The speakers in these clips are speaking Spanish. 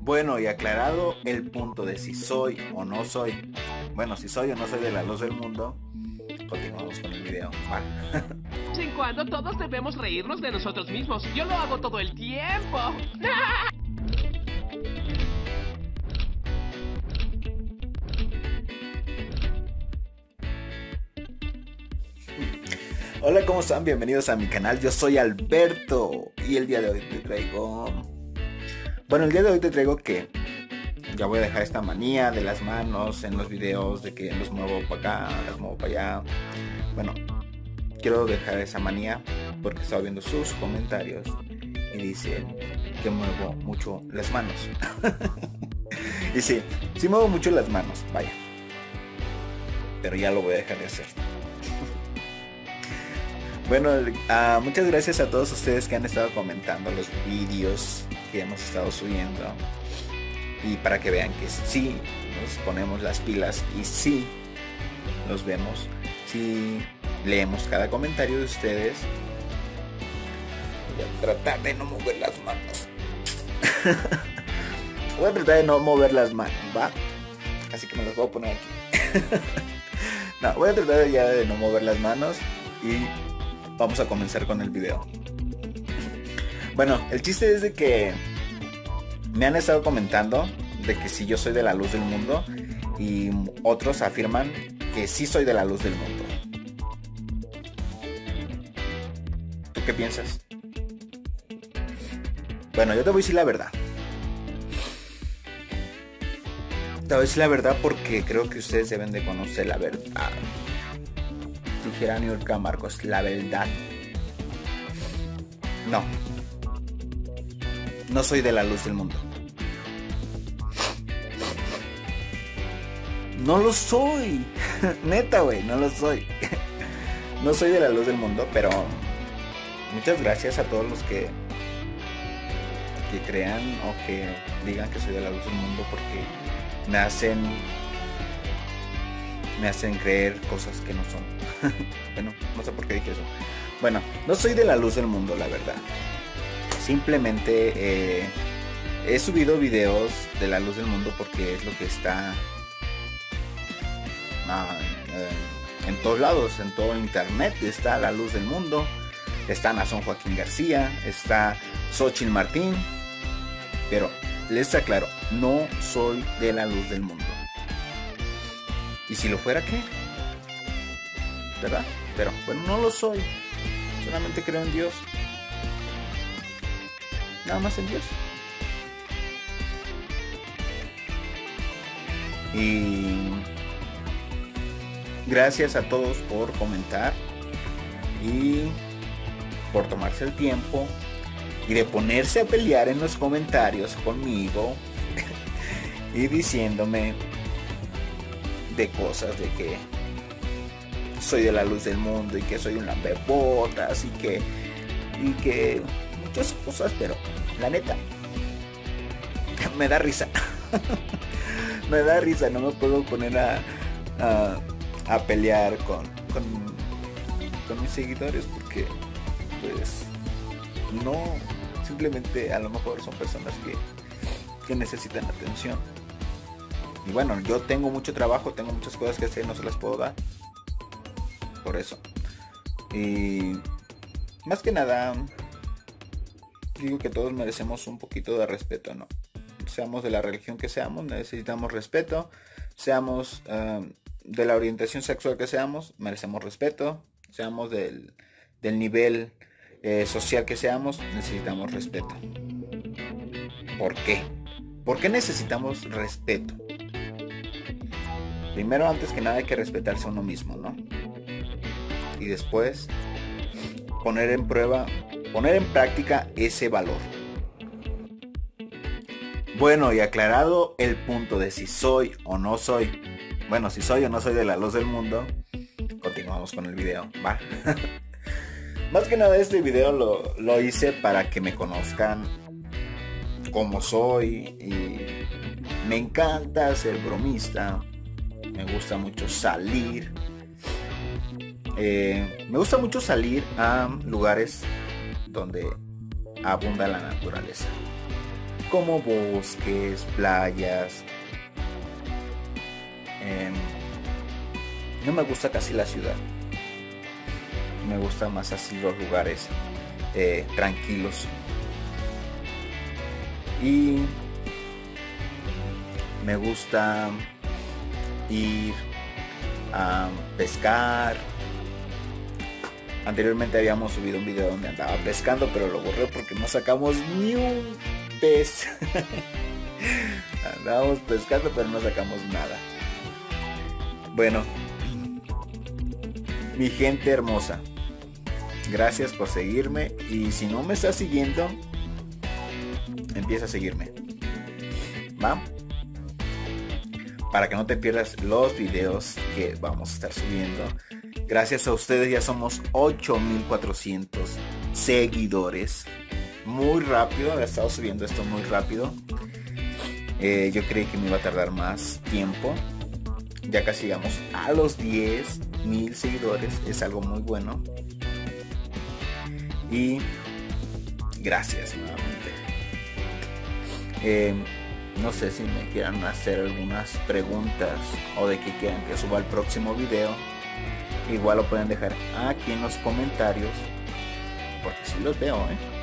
Bueno, y aclarado el punto de si soy o no soy, bueno, si soy o no soy de la luz del mundo, continuamos con el video. Va. De vez en cuando todos debemos reírnos de nosotros mismos. Yo lo hago todo el tiempo. Hola, ¿cómo están? Bienvenidos a mi canal. Yo soy Alberto y el día de hoy te traigo... Bueno, el día de hoy te traigo que ya voy a dejar esta manía de las manos en los videos, de que los muevo para acá, las muevo para allá. Bueno, quiero dejar esa manía porque estaba viendo sus comentarios y dicen que muevo mucho las manos. Y sí muevo mucho las manos, vaya. Pero ya lo voy a dejar de hacer. Bueno, muchas gracias a todos ustedes que han estado comentando los vídeos que hemos estado subiendo. Y para que vean que sí nos ponemos las pilas y sí los vemos, sí leemos cada comentario de ustedes. Voy a tratar de no mover las manos. Voy a tratar de no mover las manos, ¿va? Así que me las voy a poner aquí. No, voy a tratar ya de no mover las manos y vamos a comenzar con el video. Bueno, el chiste es de que me han estado comentando de que si yo soy de la luz del mundo y otros afirman que sí soy de la luz del mundo. ¿Tú qué piensas? Bueno, yo te voy a decir la verdad. Te voy a decir la verdad porque creo que ustedes deben de conocer la verdad. Dijera Niurka Marcos, la verdad. No soy de la luz del mundo. No lo soy. Neta, güey, no lo soy. No soy de la luz del mundo, pero muchas gracias a todos los que crean o que digan que soy de la luz del mundo, porque me hacen creer cosas que no son. Bueno, no sé por qué dije eso. Bueno, no soy de la luz del mundo, la verdad. Simplemente he subido videos de la luz del mundo porque es lo que está en todos lados, en todo internet. Está la luz del mundo, está Nazón Joaquín García, está Xochitl Martín. Pero les aclaro, no soy de la luz del mundo. Y si lo fuera, ¿qué? ¿Verdad? Pero bueno, no lo soy. Solamente creo en Dios. Nada más en Dios. Y gracias a todos por comentar y por tomarse el tiempo y de ponerse a pelear en los comentarios conmigo y diciéndome de cosas de que soy de la luz del mundo y que soy un lambebotas y que muchas cosas, pero la neta me da risa. Me da risa, no me puedo poner a pelear con mis seguidores porque pues no, simplemente a lo mejor son personas que necesitan atención. Y bueno, yo tengo mucho trabajo, tengo muchas cosas que hacer, no se las puedo dar. Por eso. Y más que nada, digo que todos merecemos un poquito de respeto, ¿no? Seamos de la religión que seamos, necesitamos respeto. Seamos de la orientación sexual que seamos, merecemos respeto. Seamos del nivel social que seamos, necesitamos respeto. ¿Por qué? ¿Por qué necesitamos respeto? Primero, antes que nada, hay que respetarse a uno mismo, ¿no? Y después poner en práctica ese valor. Bueno, y aclarado el punto de si soy o no soy, bueno, si soy o no soy de la luz del mundo, continuamos con el video, va. Más que nada este video lo hice para que me conozcan como soy. Y me encanta ser bromista, me gusta mucho salir. Me gusta mucho salir a lugares donde abunda la naturaleza. como bosques, playas. No me gusta casi la ciudad. Me gusta más así los lugares tranquilos. Y me gusta ir a pescar. Anteriormente habíamos subido un video donde andaba pescando, pero lo borré porque no sacamos ni un pez. Andábamos pescando, pero no sacamos nada. Bueno, mi gente hermosa, gracias por seguirme. Y si no me estás siguiendo, empieza a seguirme, ¿va? Para que no te pierdas los videos que vamos a estar subiendo. Gracias a ustedes ya somos 8400 seguidores. Muy rápido, he estado subiendo esto muy rápido. Yo creí que me iba a tardar más tiempo. Ya casi llegamos a los 10,000 seguidores. Es algo muy bueno. Y gracias nuevamente. No sé si me quieran hacer algunas preguntas o de qué quieran que suba el próximo video. Igual lo pueden dejar aquí en los comentarios, porque sí los veo,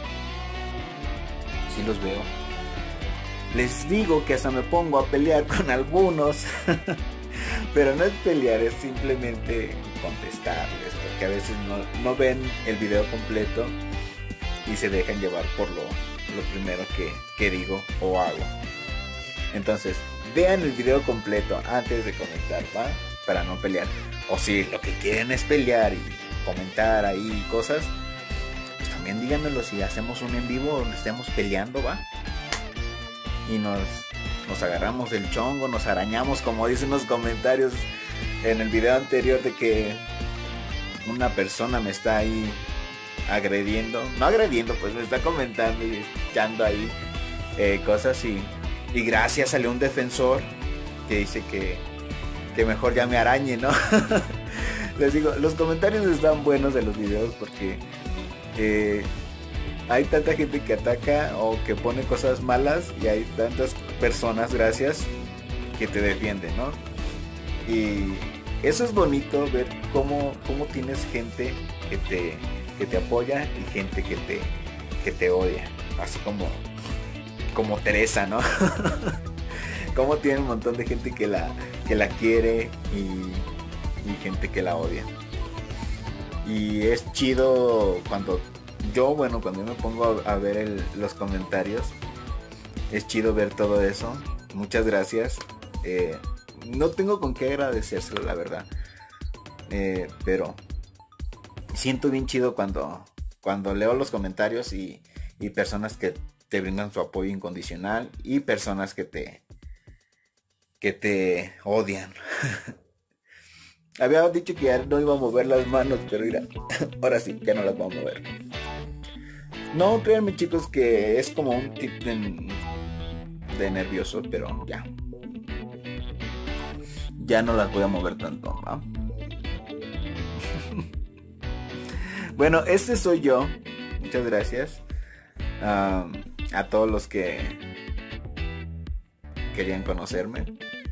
sí los veo. Les digo que hasta me pongo a pelear con algunos. Pero no es pelear, es simplemente contestarles, porque a veces no ven el video completo y se dejan llevar por lo primero que digo o hago. Entonces, vean el video completo antes de comentar, ¿va? Para no pelear. O si lo que quieren es pelear y comentar ahí cosas, pues también díganmelo si hacemos un en vivo donde estemos peleando, ¿va? Y nos agarramos del chongo, nos arañamos, como dicen los comentarios en el video anterior, de que una persona me está ahí agrediendo. No agrediendo, pues me está comentando y echando ahí cosas. Y gracias, salió un defensor que dice que mejor ya me arañe, ¿no? Les digo, los comentarios están buenos de los videos porque hay tanta gente que ataca o que pone cosas malas, y hay tantas personas, gracias, que te defienden, ¿no? Y eso es bonito, ver cómo tienes gente que te apoya y gente que te odia, así como Teresa, ¿no? Como tiene un montón de gente que la quiere y gente que la odia. Y es chido cuando yo me pongo a ver los comentarios. Es chido ver todo eso. Muchas gracias. No tengo con qué agradecérselo, la verdad. Pero siento bien chido cuando leo los comentarios y personas que te brindan su apoyo incondicional, y personas que te odian. Había dicho que ya no iba a mover las manos, pero mira, ahora sí, ya no las voy a mover. No, créanme, chicos, que es como un tip de nervioso, pero ya no las voy a mover tanto, ¿va? Bueno, este soy yo. Muchas gracias a todos los que querían conocerme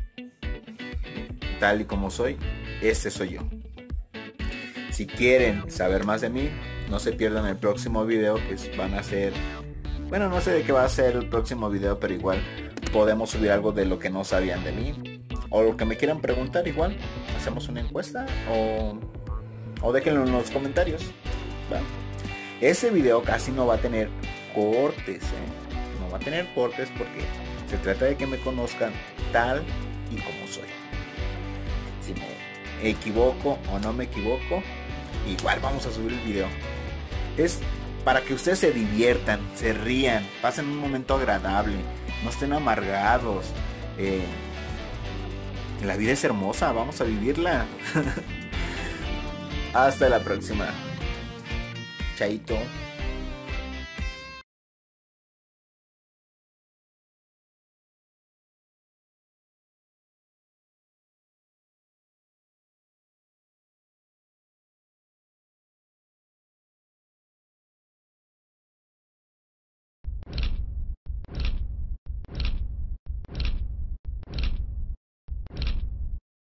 tal y como soy. Este soy yo. Si quieren saber más de mí, no se pierdan el próximo video, que van a ser, bueno, no sé de qué va a ser el próximo video, pero igual podemos subir algo de lo que no sabían de mí, o lo que me quieran preguntar. Igual hacemos una encuesta o déjenlo en los comentarios, ¿va? Ese video casi no va a tener cortes, no va a tener cortes, porque se trata de que me conozcan tal y como soy. Si me equivoco o no me equivoco, igual vamos a subir el video. Es para que ustedes se diviertan, se rían, pasen un momento agradable, no estén amargados. La vida es hermosa, vamos a vivirla. Hasta la próxima. Chaito.